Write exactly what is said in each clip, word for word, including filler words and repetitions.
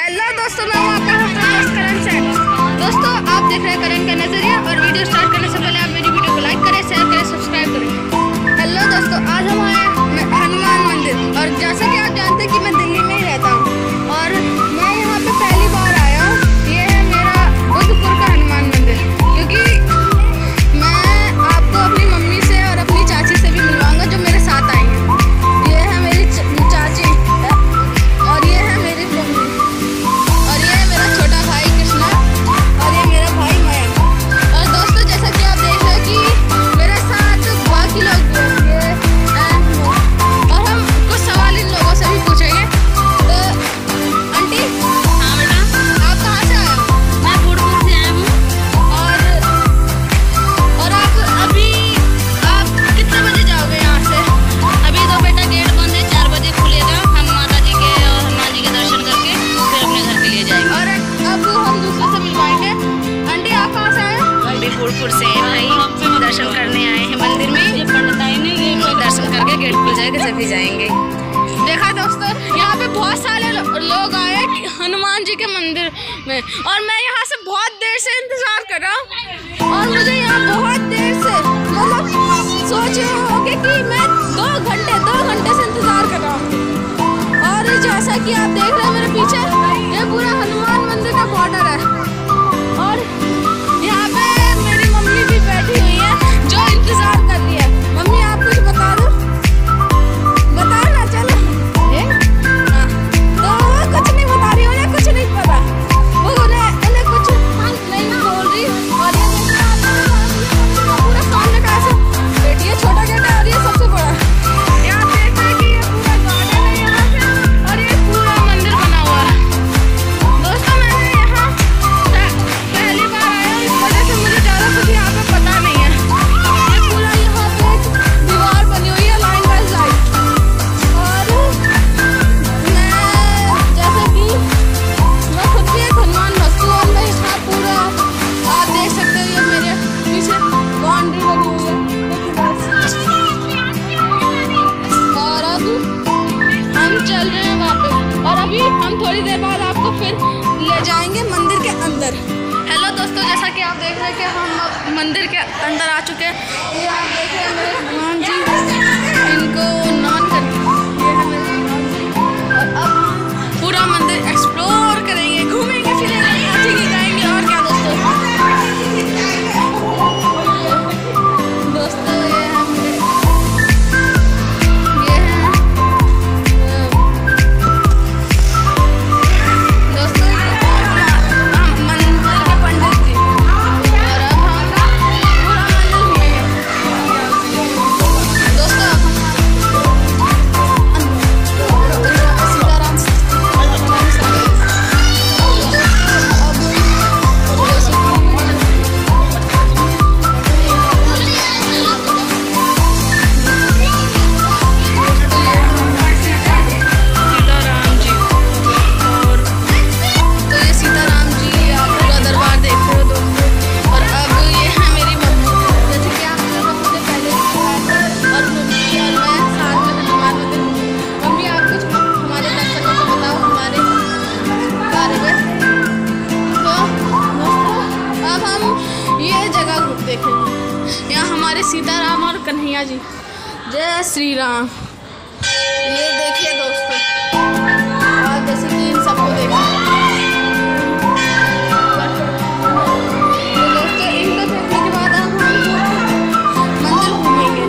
Hello दोस्तों, मैं हूं आपका होस्ट करण से। दोस्तों, आप देख रहे हैं करण का नजरिया और वीडियो स्टार्ट करने से पहले आप मेरी वीडियो को लाइक करें, शेयर करें, सब्सक्राइब करें। हेलो दोस्तों, आज हम आए हनुमान मंदिर और जैसा कि आप जानते हैं कि मैं दिल्ली में ही रहता हूँ और मैं यहाँ पे पहली बार आया हूँ। ये है मेरा बुद्धपुर का हनुमान मंदिर, क्योंकि मैं आपको अपनी मम्मी से और अपनी चाची से भी मिलवाऊंगा जो मेरे साथ आई हैं। ये है मेरी चाची और ये है मेरी मम्मी और ये है मेरा छोटा भाई कृष्णा और ये मेरा भाई मयंक। और दोस्तों, जैसा कि आप देख रहे हैं कि मेरे साथ बाकी लोग भी हैं और हम कुछ सवाल इन लोगों से भी पूछेंगे। तो आंटी, हाँ बेटा, आप कहाँ से आए हो? मैं बुढ़पुर से आया हूँ। और और आप अभी आप कितने बजे जाओगे यहाँ से? अभी तो बेटा गेट बंद है, चार बजे खुलेगा। हम माता जी के और हनुमान जी के दर्शन करके फिर अपने घर के लिए जाएंगे। और अब हम दूसरे से मिलवाएंगे। आंटी, आप कहाँ से आए हैं? हम भी बुढ़पुर से हैं भाई, दर्शन करने आए हैं मंदिर में। ये पंडित आई नहीं, ये दर्शन करके गेट खुल जाएगा जब भी जाएंगे। देखा दोस्तों, यहाँ पे बहुत सारे लो, लोग आए हनुमान जी के मंदिर में और मैं यहाँ से बहुत देर से इंतजार कर रहा हूँ और मुझे यहाँ बहुत देर से मतलब सोच रहे होगे कि मैं दो घंटे दो घंटे से इंतजार कर रहा हूँ। और जैसा कि आप देख रहे हैं मेरे पीछे, ये पूरा हनुमान मंदिर का बॉर्डर है और यहाँ पे मेरी मम्मी भी बैठी हुई है जो इंतजार कर रही है। मम्मी, आप कुछ बता दो, बता ना, चलो। ये हाँ, तो वो कुछ नहीं बता रही, उन्हें कुछ नहीं पता, वो उन्हें उन्हें कुछ नहीं बोल रही। और ये देखिए, आप पूरा सामने का ऐसे गेट, ये छोटा गेट है और ये सबसे बड़ा। यहाँ देख रहे हैं कि ये पूरा गार्डन है यहाँ पे और ये पूरा मंदिर बना हुआ है। दोस्तों, मैंने यहाँ पहली बार आया हूँ, इस वजह से मुझे ज़्यादा कुछ यहाँ पे पता नहीं है। ये पूरा यहाँ पे एक दीवार बनी हुई है लाइन बाय लाइन और मैं जैसे कि मैं खुद भी एक हनुमान भक्त हूँ और मैं यहाँ पूरा आप देख सकते हो, ये मेरे पीछे बाउंड्री बनी हुई है और अब हम चल रहे हैं वहाँ पे और अभी हम थोड़ी देर बाद आपको फिर ले जाएंगे मंदिर के अंदर। हेलो दोस्तों, जैसा कि आप देख रहे हैं कि हम अब मंदिर के अंदर आ चुके हैं। ये आप देख रहे हैं मेरे हनुमान जी, इनको नमन कर, ये है मेरे हनुमान जी। और अब हम पूरा मंदिर एक्सप्लोर करेंगे, घूमेंगे फिरेंगे, नाचेंगे गाएंगे और क्या दोस्तों। दोस्तों, ये है मेरे ये है दोस्तों हम मंदिर के पंडित जी और अब हम पूरा मंदिर घूमेंगे। दोस्तों, अब हम सीताराम सीताराम जी और तो ये सीताराम जी आप पूरा दरबार देख रहे हो दोस्तों। और अब ये है मेरी मम्मी, जैसे कि आप लोगों को मुझे पहले दिखाया था और मम्मी और मैं साथ में हनुमान मंदिर घूमे। मम्मी, आप कुछ हमारे दर्शकों को बताओ हमारे बारे में। तो दोस्तों, अब हम ये जगह देखेंगे, यहाँ हमारे सीताराम और कन्हैया जी। जय श्री राम। ये देखिए दोस्तों, और जैसे कि इन सबको देखा तो दोस्तों, इनको देखने के बाद अब हम मंदिर घूमेंगे।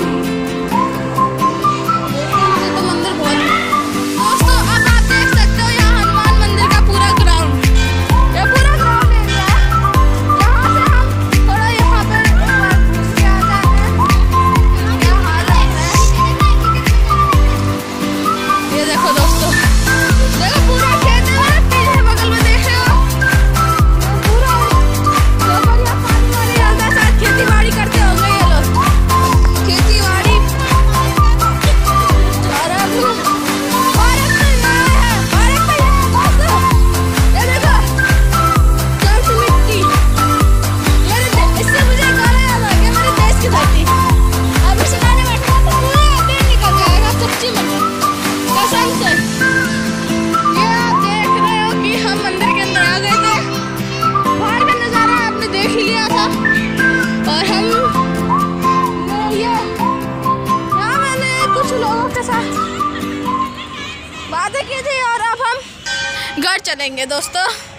दोस्तों, मुझे तो मंदिर बहुत दोस्तों अब आप देख सकते हो यहाँ हनुमान मंदिर का पूरा ग्राउंड, ये पूरा ग्राउंड एरिया है। यहाँ से हम थोड़ा यहाँ पे घूस के आ जाते हैं। यहाँ हालत है, ये घर चलेंगे दोस्तों।